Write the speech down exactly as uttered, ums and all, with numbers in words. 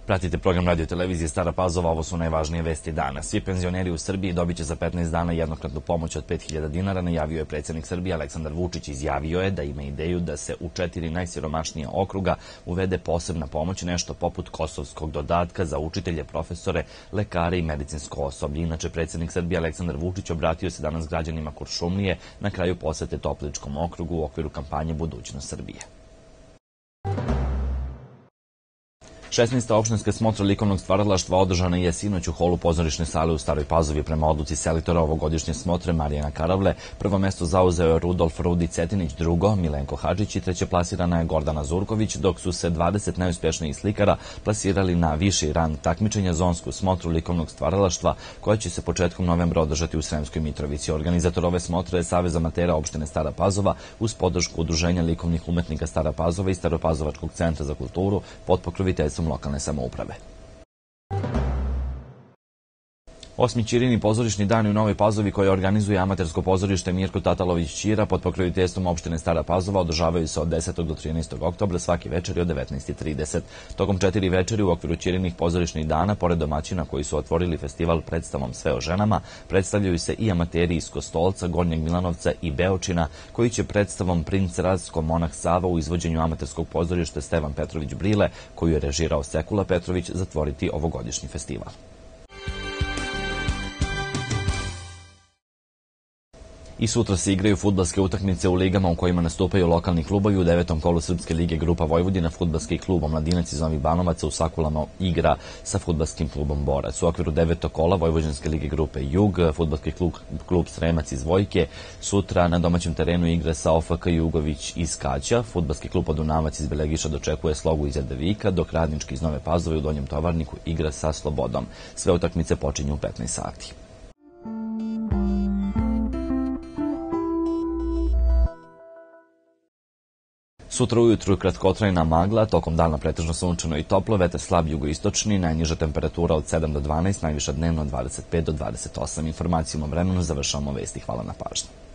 Pratite program radio televizije Stara Pazova, ovo su najvažnije vesti dana. Svi penzioneri u Srbiji dobit će za petnaest dana jednokratnu pomoć od pet hiljada dinara, najavio je predsjednik Srbije Aleksandar Vučić. Izjavio je da ima ideju da se u četiri najsiromašnije okruga uvede posebna pomoć, nešto poput kosovskog dodatka za učitelje, profesore, lekare i medicinsko osoblje. Inače, predsjednik Srbije Aleksandar Vučić obratio se danas građanima Kuršumlije na kraju posete Topličkom okrugu u okviru kampanje Budućnost Srbije. šesnaesta opštinska smotra likovnog stvaralaštva održana je sinoć u holu pozorišne sale u Staroj Pazovi. Prema odluci selektora ovogodišnje smotre Marijana Karavle, prvo mesto zauzeo je Rudolf Rudi Cetinić, drugo Milenko Hadžić i treće plasirana je Gordana Zurković, dok su se dvadeset najuspešnijih slikara plasirali na viši rang takmičenja zonsku smotru likovnog stvaralaštva, koja će se početkom novembra održati u Sremskoj Mitrovici. Organizator ove smotre je Savez amatera opštine Stara Pazova uz podršku Udruženja likovnih umetnika Stara Pazova i Staropazovačkog centra za kulturu pod pokroviteljstvom lokalne samouprave. Osmi Ćirini pozorišni dani u Novoj Pazovi, koje organizuje amatersko pozorište Mirko Tatalović Ćira pod pokroviteljstvom opštine Stara Pazova, održavaju se od desetog do trinaestog oktobra svaki večeri od devetnaest i trideset. Tokom četiri večeri u okviru Ćirinih pozorišnih dana, pored domaćina koji su otvorili festival predstavom Sve o ženama, predstavljaju se i amateri iz Kostolca, Gornjeg Milanovca i Beočina, koji će predstavom Princ Razko monah Sava u izvođenju amaterskog pozorišta Stevan Petrović Brile, koju je režirao Sekula Petrović, zatvoriti ovogodišnji festival. I sutra se igraju fudbalske utakmice u ligama u kojima nastupaju lokalni klubovi. U devetom kolu Srpske lige Grupa Vojvodina fudbalski klub Omladinac iz Novih Banovaca u Sakulama igra sa fudbalskim klubom Borac. U okviru devetog kola Vojvođanske lige Grupe Jug, fudbalski klub, klub Sremac iz Vojke sutra na domaćem terenu igra sa O F K Jugović iz Kaća. Fudbalski klub Podunavac iz Belegiša dočekuje Slogu iz Jadovika, dok Radnički iz Nove Pazove u Donjem Tovarniku igra sa Slobodom. Sve utakmice počinju u petnaest sati. Sutra ujutru kratkotrajna magla, tokom dana pretežno sunčano i toplo, vetar slab jugoistočni, najniža temperatura od sedam do dvanaest, najviša dnevno od dvadeset pet do dvadeset osam. Informacijom o vremenu završavamo vesti. Hvala na pažnji.